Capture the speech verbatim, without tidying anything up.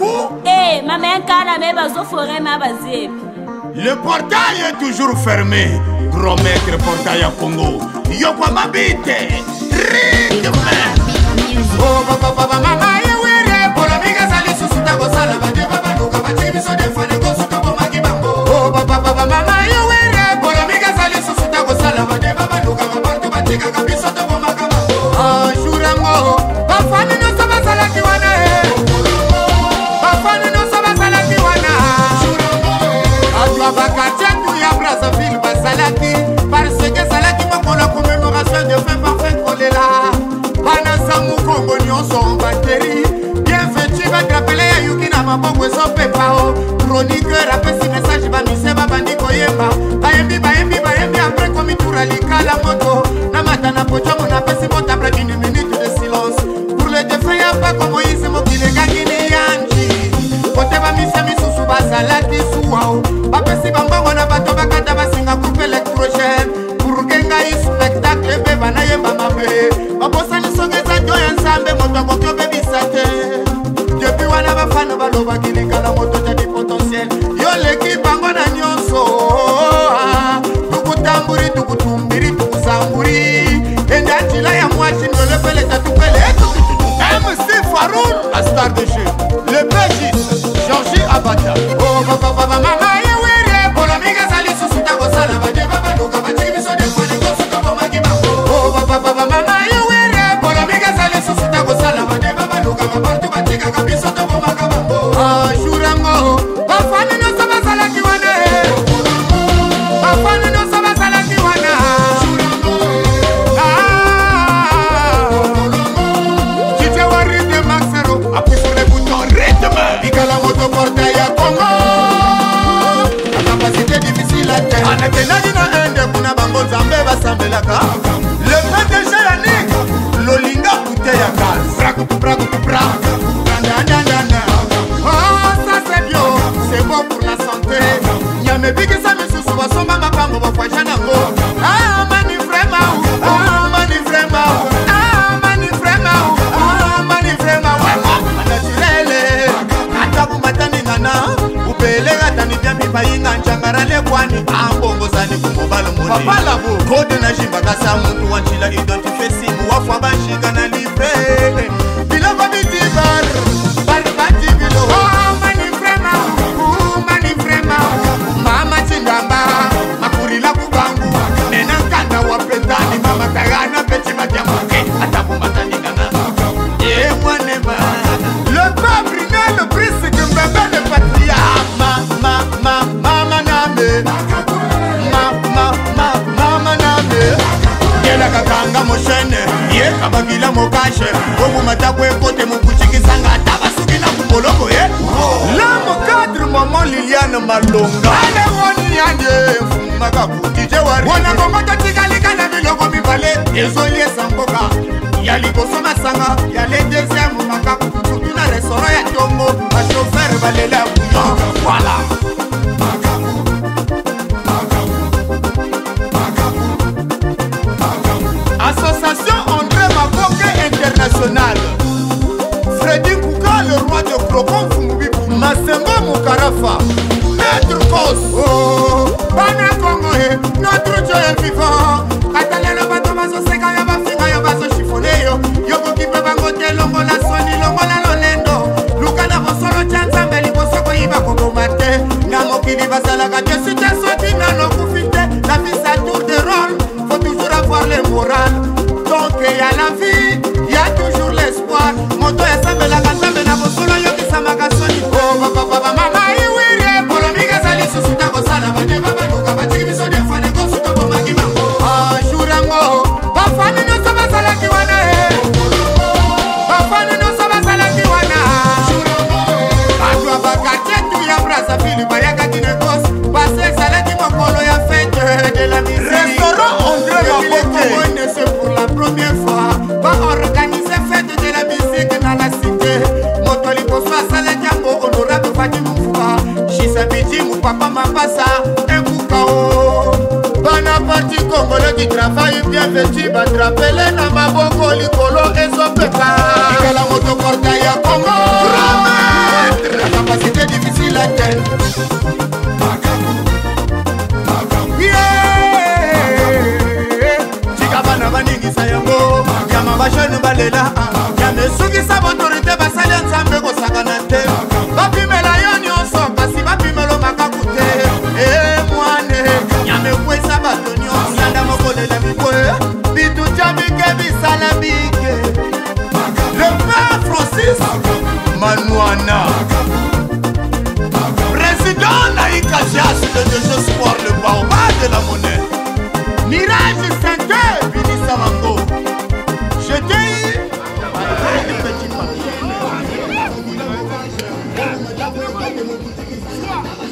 coup. Eh, ma mère cara me bazo forêt ma basé. Le portail est toujours fermé. Gros maître portail à Congo. Yoko mabite. Rythme. Oh papa papa mama yewere. Polomika sali susuta go sala bade baba nuka bachiki biso defane go suta go magibango. Oh papa papa mama yewere. Polomika sali susuta go sala bade baba nuka babartu bachika kabiso to go magabango. Ah shurango. Bafani no saba sala kiwana eh. Bafani no saba sala kiwana. Adwa bakachetu ya Brazzaville basalaki. Parce que salaki moko la commémoration de fin parfait kolela. Bana samu Congo nyonso en batterie. Bien vêtu va rappeler ya yuki na maboko so pepao. Chroniqueur apesi message ba mise ba bandi koyemba. Bayembi bayembi bayembi après comme toura likala moto. Na matana pocho mona pesi mota après une minute de silence. Pour le défunt y'a pas comme Moïse mokile gangini yanji. Kote ba mise misusu basalaki suwao. Bapesi bambongo na bato bakata basinga groupe électrogène. Pour kenga i spectacle beba na yemba mabe. Babosani songeza joya nsambe moto kokyo bebisate. Depuis wana bafana baloba kilikala moto jadi potentiel. Yo l'équipe bango na nyonso. Tukutamburi tukutumbiri tukusamburi. Enda chila ya mwachi nole pele tatupele. M C Faroun, la star de jeu. Le P J, Georgie Abata. Oh papa papa mama yewere. Polomika sali susuta go sala bade baba nuka bachiki biso defane go suta go magibango. Oh papa papa mama yewere. Polomika sali susuta go sala bade baba nuka babartu bachika kabiso to go magabango. Ah shurango. Bafani no saba sala kiwana eh. Bafani no saba sala kiwana. Ah. Chiche wa rythme maxero. Appuie sur les boutons rythme. Ikala moto portail à Congo. La capacité difficile à terre. Anakenadi na ende kuna bango zambe basambelaka. Le P D G Yannick Lolinga bouteille à gaz. Braco braco braco. Oh ça c'est bio, c'est bon pour la santé. Nyame bigi sa misusu basomba mapango bafwaja nango. Ah mani vraiment, ah mani vraiment, ah mani vraiment, ah mani vraiment. Naturele, atabu matani nana, upele gatani byambi bayinga njangara lekwani. Ambongo zani kumobalo moni. Papa labo, kode na jimba kasa muntu wanchila identifie simu wafwa bashiga na livre. Biloko bitibar, bar bati bilo. Oh mani vraiment, oh mani vraiment. Mama chingamba, makurila kubangu. Nena kanda wapendani mama kagana peti matiamuke. Atabu matani nana. Eh mwanema. Le peuple n'est le prince que mbebe le patria. Ma ma ma mama name. Ma ma ma mama name. Yela kakanga moshene. Ye kabagila mokashe. Omu matakwe kote mukuchikisanga tabasuki na kupoloko ye. L'homme cadre maman Liliane Malonga. Ale woni yanje fumaka kutije wari. Wana kongo tachikalika na biloko mibale. Ezolie samboka. Yali kosoma sanga. Yale deuxième makaku. Surtout na restaurant ya Tongo. A chauffeur balela bouillon. Voilà. Association André Maboke International. Freddy Kouka, le roi de Crocon Fumubibu. Masengo Moukarafa. Maître Kos. Oh, Bana Congo, notre Dieu est vivant. Katalelo bato baso seka ya bafinga ya baso chifoneyo. Yoko kipe bangote longo la soni longo la lolendo. Luka na bosolo chanza mbeli bosoko iba kogomate. Na mokili basalaka te sute soti na no kufite. La vie ça tour de rôle. Faut toujours avoir le moral. Donc il y a la vie, il y a toujours l'espoir. Moto ya sambe la kasambe na bosolo yoki samaka soni. Oh papa papa mama iwire. Polomika sali susuta ko sala bade baba nuka bachiki biso defane ko suta ko magibango. Ah shurango. Bafani no saba sala kiwana eh. Bafani no saba sala kiwana. Adwa bakachetu ya Brazzaville bayaka dinekos. Passe salati mokolo ya fête de la musique. Restaurant André Maboke. C'est pour la première fois. Va organiser fête de la musique dans la cité. Motoli Kosoa Saladiango honorable Fadim Moufa. Chisabiti Moupapa Mapasa. Un Koukao. Bana parti congolais qui travaille bien vêtu. Batrapele na maboko likolo ezo pepa. Ikala moto portail ya Congo. Grand maître. kolela yamesukisa botorite basali ya nzambe kosakana te bapimela yo nyonso kasi bapimelo makaku te e mwane yamekwesa bato nyonso nanda mokolela mikwe bitutya bike bisala bike le père Francis Manouana président Naïka Jas le désespoir le barba de la monnaie Mirage cinq Binissa Mango je t'ai eu petit papier.